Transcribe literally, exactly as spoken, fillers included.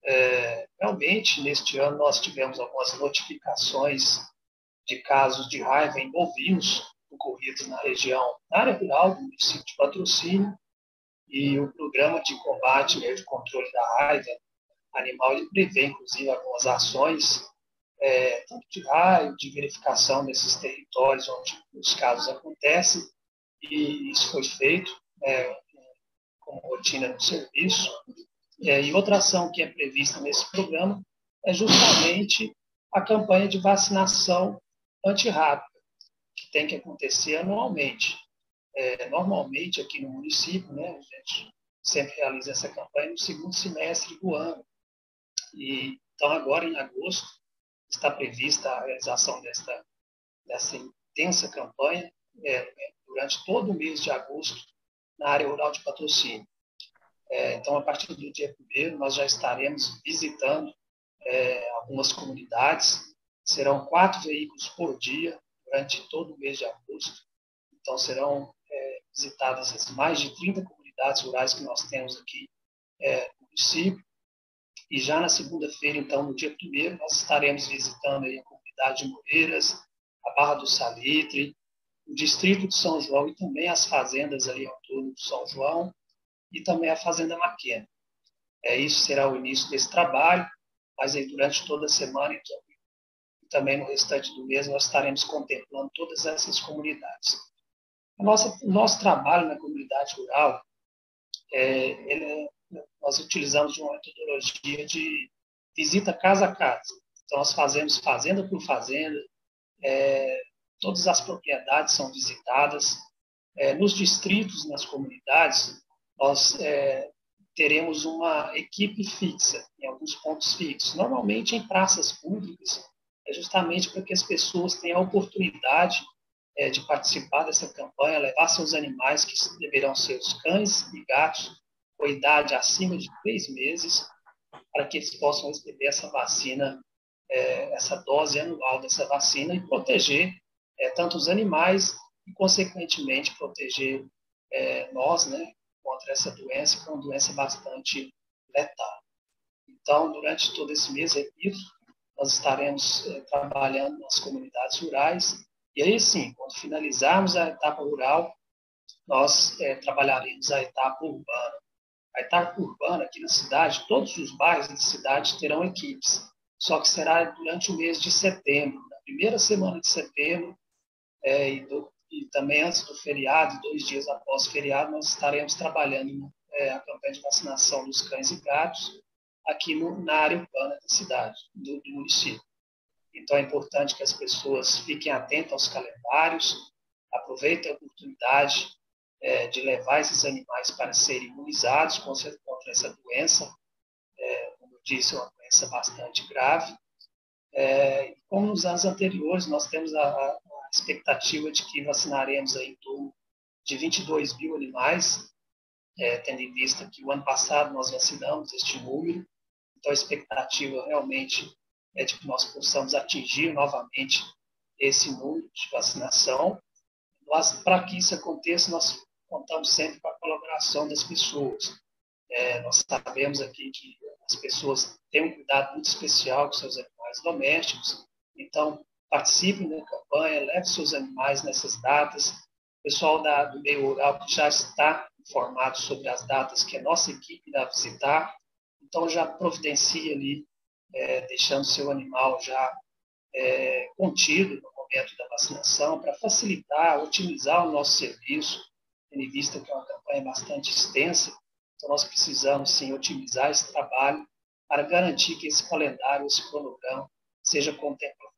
É, realmente, neste ano, nós tivemos algumas notificações de casos de raiva em bovinos ocorridos na região, na área rural do município de Patrocínio, e o programa de combate, né, de controle da raiva animal, ele prevê, inclusive, algumas ações, é, tanto de raio, de verificação desses territórios onde os casos acontecem, e isso foi feito é, como rotina no serviço. É, e outra ação que é prevista nesse programa é justamente a campanha de vacinação antirrábica, que tem que acontecer anualmente. É, normalmente, aqui no município, né, a gente sempre realiza essa campanha no segundo semestre do ano. E, então, agora, em agosto, está prevista a realização desta, dessa intensa campanha é, durante todo o mês de agosto na área rural de Patrocínio. É, então, a partir do dia primeiro, nós já estaremos visitando é, algumas comunidades. Serão quatro veículos por dia durante todo o mês de agosto. Então, serão é, visitadas as mais de trinta comunidades rurais que nós temos aqui é, no município. E já na segunda-feira, então, no dia primeiro, nós estaremos visitando aí a comunidade de Moreiras, a Barra do Salitre, o distrito de São João e também as fazendas ali ao torno de São João e também a Fazenda Maquena. É, isso será o início desse trabalho, mas aí durante toda a semana então, e também no restante do mês nós estaremos contemplando todas essas comunidades. O nosso, o nosso trabalho na comunidade rural, é, ele, nós utilizamos uma metodologia de visita casa a casa. Então, nós fazemos fazenda por fazenda, é, todas as propriedades são visitadas. É, nos distritos, nas comunidades, nós é, teremos uma equipe fixa, em alguns pontos fixos, normalmente em praças públicas, é justamente para que as pessoas tenham a oportunidade é, de participar dessa campanha, levar seus animais, que deverão ser os cães e gatos, com idade acima de três meses, para que eles possam receber essa vacina, é, essa dose anual dessa vacina e proteger é, tanto os animais e, consequentemente, proteger é, nós, né, contra essa doença, que é uma doença bastante letal. Então, durante todo esse mês, repito, nós estaremos é, trabalhando nas comunidades rurais, e aí sim, quando finalizarmos a etapa rural, nós é, trabalharemos a etapa urbana. A etapa urbana aqui na cidade, todos os bairros da cidade terão equipes, só que será durante o mês de setembro, na primeira semana de setembro, é, e, do, e também antes do feriado, dois dias após o feriado, nós estaremos trabalhando é, a campanha de vacinação dos cães e gatos aqui no, na área urbana da cidade, do, do município. Então, é importante que as pessoas fiquem atentas aos calendários, aproveitem a oportunidade é, de levar esses animais para serem imunizados contra, contra essa doença. É, como eu disse, é uma doença bastante grave. É, como nos anos anteriores, nós temos a, a, a expectativa de que vacinaremos aí em torno de vinte e dois mil animais, é, tendo em vista que o ano passado nós vacinamos este número. Então, a expectativa realmente é de que nós possamos atingir novamente esse número de vacinação. Mas, para que isso aconteça, nós contamos sempre com a colaboração das pessoas. É, nós sabemos aqui que as pessoas têm um cuidado muito especial com seus animais domésticos, então participem da campanha, leve seus animais nessas datas. O pessoal da, do meio rural já está informado sobre as datas que a nossa equipe irá visitar, então já providencia ali, é, deixando seu animal já é, contido no momento da vacinação, para facilitar, otimizar o nosso serviço, tendo em vista que é uma campanha bastante extensa. Então, nós precisamos, sim, otimizar esse trabalho para garantir que esse calendário, esse cronograma, seja contemplado.